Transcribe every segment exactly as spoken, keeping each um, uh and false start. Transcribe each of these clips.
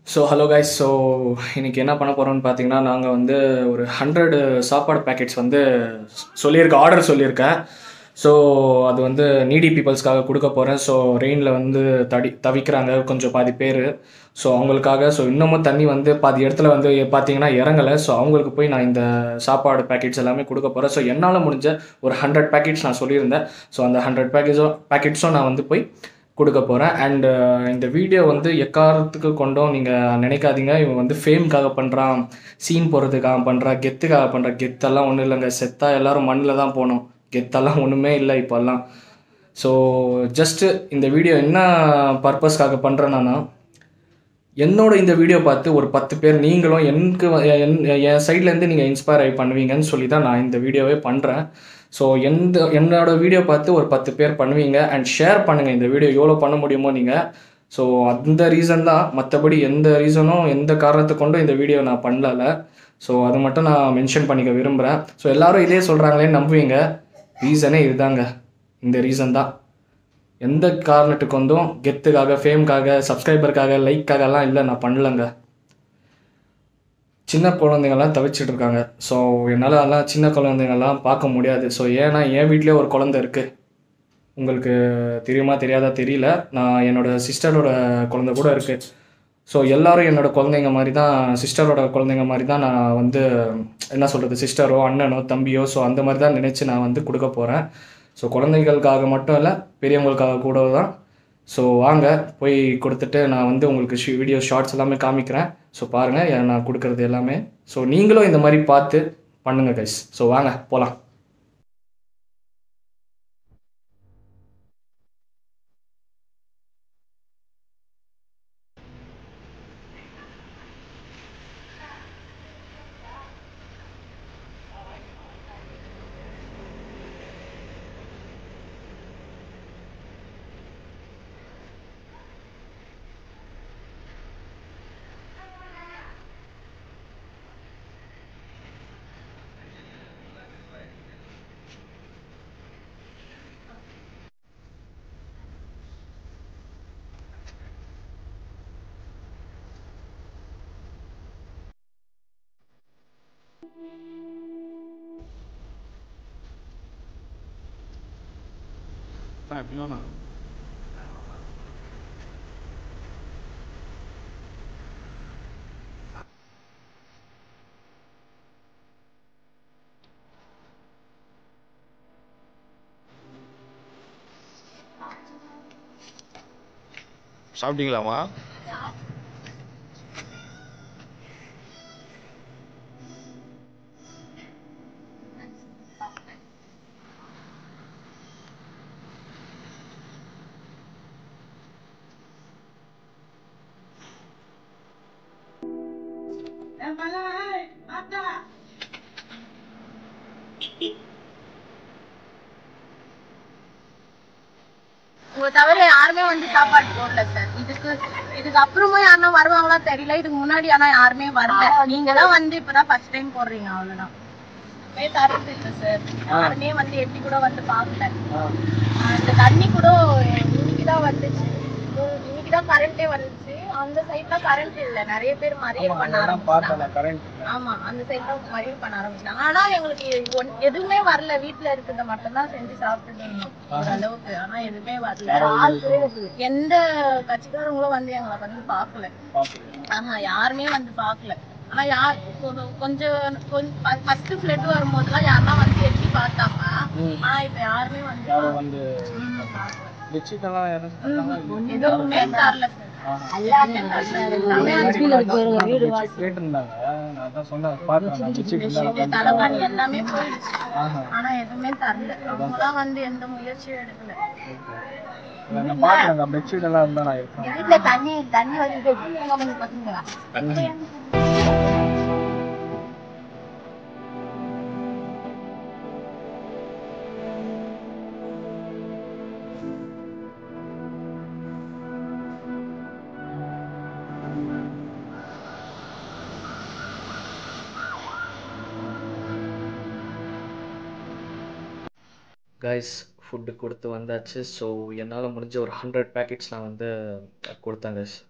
So hello guys. So இன்றைக்கி என்ன பண்ண போகிறோம்னு பார்த்தீங்கன்னா, நாங்கள் வந்து ஒரு ஹண்ட்ரடு சாப்பாடு பேக்கெட்ஸ் வந்து சொல்லியிருக்கேன், ஆர்டர் சொல்லியிருக்கேன். ஸோ அது வந்து நீடி பீப்புள்ஸ்க்காக கொடுக்க போகிறேன். ஸோ ரெயினில் வந்து தடி தவிக்கிறாங்க கொஞ்சம் பாதி பேர். ஸோ அவங்களுக்காக ஸோ இன்னமும் தண்ணி வந்து பாதி இடத்துல வந்து பார்த்தீங்கன்னா இறங்கலை. ஸோ அவங்களுக்கு போய் நான் இந்த சாப்பாடு பேக்கெட்ஸ் எல்லாமே கொடுக்க போகிறேன். ஸோ என்னால் முடிஞ்ச ஒரு ஹண்ட்ரட் பேக்கெட்ஸ் நான் சொல்லியிருந்தேன். ஸோ அந்த ஹண்ட்ரட் பேக்கெட்ஸும் பேக்கெட்ஸும் நான் வந்து போய் கொடுக்க போகிறேன். அண்டு இந்த வீடியோ வந்து எக்காரத்துக்கு கொண்டும் நீங்கள் நினைக்காதீங்க இவன் வந்து ஃபேம்காக பண்ணுறான், சீன் போடுறதுக்காக பண்ணுறான், கெத்துக்காக பண்ணுற. கெத்தெல்லாம் ஒன்றும் இல்லைங்க. செத்தா எல்லோரும் மண்ணில் தான் போகணும். கெத்தெல்லாம் ஒன்றுமே இல்லை இப்போல்லாம். ஸோ ஜஸ்ட்டு இந்த வீடியோ என்ன பர்பஸ்க்காக பண்ணுறேன்னா, என்னோட இந்த வீடியோ பார்த்து ஒரு பத்து பேர் நீங்களும் எனக்கு என் என் சைட்லேருந்து நீங்கள் இன்ஸ்பயர் ஆகி பண்ணுவீங்கன்னு சொல்லி தான் நான் இந்த வீடியோவே பண்ணுறேன். ஸோ எந்த என்னோட வீடியோ பார்த்து ஒரு பத்து பேர் பண்ணுவீங்க அண்ட் ஷேர் பண்ணுங்கள் இந்த வீடியோ எவ்வளோ பண்ண முடியுமோ நீங்கள். ஸோ அந்த ரீசன் தான், மற்றபடி எந்த ரீசனும் எந்த காரணத்தை கொண்டும் இந்த வீடியோ நான் பண்ணல. ஸோ அது மட்டும் நான் மென்ஷன் பண்ணிக்க விரும்புகிறேன். ஸோ எல்லோரும் இதே சொல்கிறாங்களே நம்புவீங்க, ரீசனே இதுதாங்க. இந்த ரீசன் தான். எந்த காரணத்துக்கு வந்தும் கெத்துக்காக, ஃபேம்காக, சப்ஸ்கிரைபருக்காக, லைக்காகலாம் இல்லை, நான் பண்ணலங்க. சின்ன குழந்தைங்கள்லாம் தவிச்சிட்டு இருக்காங்க. ஸோ என்னால் அதெல்லாம் சின்ன குழந்தைங்கள்லாம் பார்க்க முடியாது. ஸோ ஏன்னா என் வீட்டிலே ஒரு குழந்தை இருக்குது. உங்களுக்கு தெரியுமா தெரியாதா தெரியல. நான் என்னோடய சிஸ்டரோட குழந்தை கூட இருக்குது. ஸோ எல்லோரும் என்னோடய குழந்தைங்க மாதிரி தான், சிஸ்டரோட குழந்தைங்க மாதிரி தான் நான் வந்து என்ன சொல்கிறது, சிஸ்டரோ அண்ணனோ தம்பியோ ஸோ அந்த மாதிரி தான் நினச்சி நான் வந்து கொடுக்க போகிறேன். ஸோ குழந்தைகளுக்காக மட்டும் இல்லை, பெரியவங்களுக்காக கூட தான். ஸோ வாங்க போய் கொடுத்துட்டு நான் வந்து உங்களுக்கு ஷி வீடியோ ஷார்ட்ஸ் எல்லாமே காமிக்கிறேன். ஸோ பாருங்கள் நான் கொடுக்குறது எல்லாமே. ஸோ நீங்களும் இந்த மாதிரி பார்த்து பண்ணுங்கள் கைஸ். ஸோ வாங்க போகலாம். எப்படின்னா சாப்பிட்டீங்களாமா? உங்க தவிர யாருமே வந்து சாப்பாடு போடல சார். இதுக்கு இதுக்கு அப்புறமா யாருன்னா வருவாங்களா தெரியல. இதுக்கு முன்னாடி ஆனா யாருமே வரல. நீங்க தான் வந்து இப்பதான் ஃபர்ஸ்ட் டைம் போடுறீங்க, அவ்வளவுதான். தரது இல்ல சார். யாருமே வந்து எட்டி கூட வந்து பாக்கல. இந்த தண்ணி கூட இன்னைக்குதான் வந்துச்சு. இன்னைக்குதான் கரண்டே வந்துச்சு. அந்த சைட்ல கரண்ட் இல்ல. நிறைய பேர் மறியல் பண்ண ஆரம்பிச்சாங்க. ஆமா, அந்த சைட்ல மறியல் பண்ண ஆரம்பிச்சாங்க. ஆனா எங்களுக்கு எதுவுமே வரல. வீட்டுல இருக்கிறத மட்டும் தான் செஞ்சு சாப்பிட்டு இருந்தோம் ஓரளவுக்கு. ஆனா எதுவுமே வரல. எந்த கட்சிக்காரங்களும் வந்து எங்களை வந்து பாக்கல. ஆமா, யாருமே வந்து பாக்கல. ஆனா யார் கொஞ்சம் ஃபர்ஸ்ட் ஃபிளட் வரும்போதுலாம் யாருன்னா வந்து எட்டி பார்த்தாங்க. ஆனா இப்ப யாருமே வந்து எதுவுமே தரல சார். தலைவாணி எல்லாமே போயிடுச்சு. ஆனா எதுவுமே தரல. அவங்கதான் வந்து எந்த முயற்சியும் எடுக்கல. தண்ணி தண்ணி வந்து கைஸ் ஃபுட்டு கொடுத்து வந்தாச்சு. ஸோ என்னால் முடிஞ்ச ஒரு ஹண்ட்ரட் பேக்கெட்ஸ் நான் வந்து கொடுத்தேன் கைஸ்.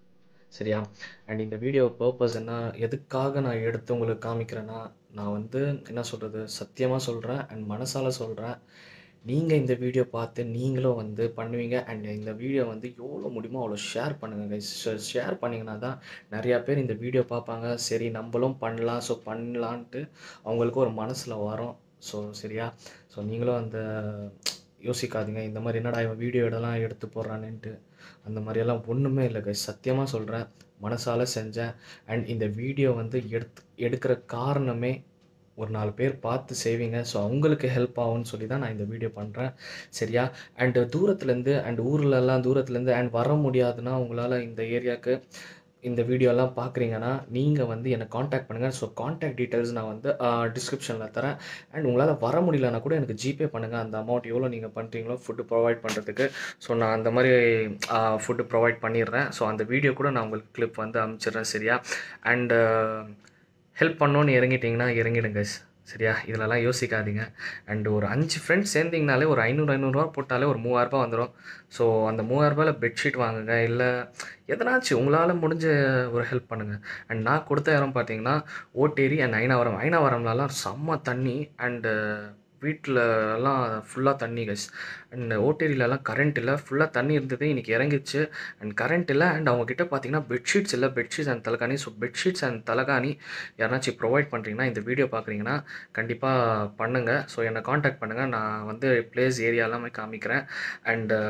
சரியா? அண்ட் இந்த வீடியோ பர்ப்பஸ் என்ன, எதுக்காக நான் எடுத்து உங்களுக்கு காமிக்கிறேன்னா, நான் வந்து என்ன சொல்கிறது, சத்தியமாக சொல்கிறேன் அண்ட் மனசால சொல்கிறேன். நீங்கள் இந்த வீடியோ பார்த்து நீங்களும் வந்து பண்ணுவீங்க. அண்ட் இந்த வீடியோ வந்து எவ்வளோ முடியுமோ அவ்வளோ ஷேர் பண்ணுங்கள் கைஸ். ஷேர் பண்ணிங்கன்னா தான் நிறையா பேர் இந்த வீடியோ பார்ப்பாங்க. சரி நம்மளும் பண்ணலாம், ஸோ பண்ணலான்ட்டு அவங்களுக்கு ஒரு மனசில் வரும். ஸோ சரியா? ஸோ நீங்களும் அந்த யோசிக்காதீங்க, இந்த மாதிரி என்னடா இவன் வீடியோ இதெல்லாம் எடுத்து போடுறானேன்ட்டு. அந்த மாதிரியெல்லாம் ஒன்றுமே இல்லை கைஸ், சத்தியமாக சொல்கிறேன், மனசால செஞ்சேன். அண்ட் இந்த வீடியோ வந்து எடுத்து எடுக்கிற காரணமே ஒரு நாலு பேர் பார்த்து செய்வீங்க, ஸோ அவங்களுக்கு ஹெல்ப் ஆகும்னு சொல்லி தான் நான் இந்த வீடியோ பண்ணுறேன். சரியா? அண்டு தூரத்துலேருந்து அண்ட் ஊர்லெலாம் தூரத்துலேருந்து அண்ட் வர முடியாதுன்னா உங்களால் இந்த ஏரியாவுக்கு இந்த வீடியோலாம் பார்க்குறீங்கன்னா நீங்கள் வந்து என்னை காண்டாக்ட் பண்ணுங்கள். ஸோ காண்டாக்ட் டீட்டெயில்ஸ் நான் வந்து டிஸ்கிரிப்ஷனில் தரேன். அண்ட் உங்களால் வர முடியலன்னா கூட எனக்கு ஜிபே பண்ணுங்கள். அந்த அமௌண்ட் எவ்வளோ நீங்கள் பண்ணுறீங்களோ ஃபுட்டு ப்ரொவைட் பண்ணுறதுக்கு, ஸோ நான் அந்த மாதிரி ஃபுட்டு ப்ரொவைட் பண்ணிடுறேன். ஸோ அந்த வீடியோ கூட நான் உங்களுக்கு கிளிப் வந்து அனுப்பிச்சிடுறேன். சரியா? அண்டு ஹெல்ப் பண்ணோன்னு இறங்கிட்டிங்கன்னா இறங்கிடுங்க சரியா? இதிலலாம் யோசிக்காதீங்க. அண்டு ஒரு அஞ்சு ஃப்ரெண்ட்ஸ் சேர்ந்திங்கனாலே ஒரு ஐநூறு ஐநூறுரூவா போட்டாலே ஒரு மூவாயிரரூபா வந்துடும். ஸோ அந்த மூவாயிரரூபாயில் பெட்ஷீட் வாங்குங்க, இல்லை எதனாச்சும் உங்களால் முடிஞ்ச ஒரு ஹெல்ப் பண்ணுங்கள். அண்ட் நான் கொடுத்த இடம் பார்த்தீங்கன்னா ஓட்டேரி அண்ட் ஐனாவரம். ஐனாவரம்லலாம் செம்ம தண்ணி அண்டு வீட்டில் எல்லாம் ஃபுல்லாக தண்ணி கைஸ். அண்ட் ஓட்டேரியிலலாம் கரண்ட் இல்லை, ஃபுல்லாக தண்ணி இருந்தது, இன்றைக்கி இறங்கிடுச்சு. அண்ட் கரண்ட் இல்லை அண்ட் அவங்கக்கிட்ட பார்த்தீங்கன்னா பெட்ஷீட்ஸ் இல்லை, பெட்ஷீட்ஸ் அண்ட் தலகாணி. ஸோ பெட்ஷீட்ஸ் அண்ட் தலகாணி யாருனாச்சும் ப்ரொவைட் பண்ணுறீங்கன்னா, இந்த வீடியோ பார்க்குறீங்கன்னா கண்டிப்பாக பண்ணுங்கள். ஸோ என்னை காண்டாக்ட் பண்ணுங்கள், நான் வந்து பிளேஸ் ஏரியா எல்லாமே காமிக்கிறேன். அண்டு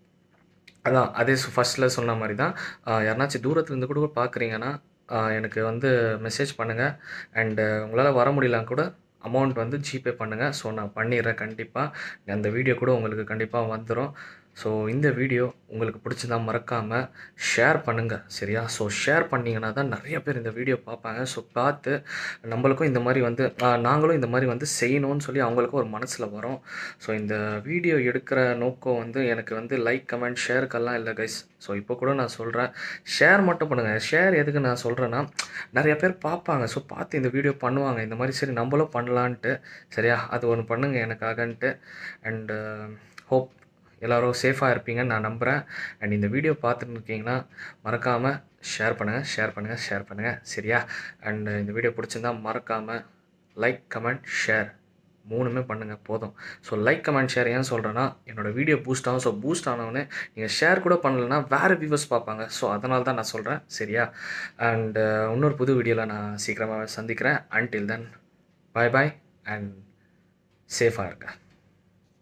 அதான் அதே ஃபஸ்ட்டில் சொன்ன மாதிரி தான், யாருனாச்சும் தூரத்துலேருந்து கூட பார்க்குறீங்கன்னா எனக்கு வந்து மெசேஜ் பண்ணுங்கள். அண்டு உங்களால் வர முடியலன்னா கூட அமௌண்ட் வந்து ஜிபே பண்ணுங்கள். ஸோ நான் பண்ணிடுறேன் கண்டிப்பாக. அந்த வீடியோ கூட உங்களுக்கு கண்டிப்பாக வந்துடும். ஸோ இந்த வீடியோ உங்களுக்கு பிடிச்சதா மறக்காமல் ஷேர் பண்ணுங்கள். சரியா? ஸோ ஷேர் பண்ணிங்கன்னா தான் நிறைய பேர் இந்த வீடியோ பார்ப்பாங்க. ஸோ பார்த்து நம்மளுக்கும் இந்த மாதிரி வந்து நாங்களும் இந்த மாதிரி வந்து செய்யணும்னு சொல்லி அவங்களுக்கும் ஒரு மனசில் வரும். ஸோ இந்த வீடியோ எடுக்கிற நோக்கம் வந்து எனக்கு வந்து லைக் கமெண்ட் ஷேருக்கெல்லாம் இல்லை கைஸ். ஸோ இப்போ கூட நான் சொல்கிறேன், ஷேர் மட்டும் பண்ணுங்கள். ஷேர் எதுக்கு நான் சொல்கிறேன்னா, நிறைய பேர் பார்ப்பாங்க, ஸோ பார்த்து இந்த வீடியோ பண்ணுவாங்க இந்த மாதிரி, சரி நம்மளும் பண்ணலான்ட்டு. சரியா? அது ஒன்று பண்ணுங்கள் எனக்காகன்ட்டு. அண்டு ஹோப் எல்லோரும் சேஃபாக இருப்பீங்கன்னு நான் நம்புகிறேன். அண்ட் இந்த வீடியோ பார்த்துட்டு இருக்கீங்கன்னா மறக்காமல் ஷேர் பண்ணுங்கள், ஷேர் பண்ணுங்கள், ஷேர் பண்ணுங்கள். சரியா? அண்டு இந்த வீடியோ பிடிச்சிருந்தா மறக்காமல் லைக் கமெண்ட் ஷேர் மூணுமே பண்ணுங்கள் போதும். ஸோ லைக் கமெண்ட் ஷேர் ஏன் சொல்கிறேன்னா, என்னோடய வீடியோ பூஸ்ட் ஆகும். ஸோ பூஸ்ட் ஆனவொடனே நீங்கள் ஷேர் கூட பண்ணலைன்னா வேறு வியூவர்ஸ் பார்ப்பாங்க. ஸோ அதனால தான் நான் சொல்கிறேன். சரியா? அண்டு இன்னொரு புது வீடியோவில் நான் சீக்கிரமாக சந்திக்கிறேன். Until then bye bye and சேஃபாக இருங்க.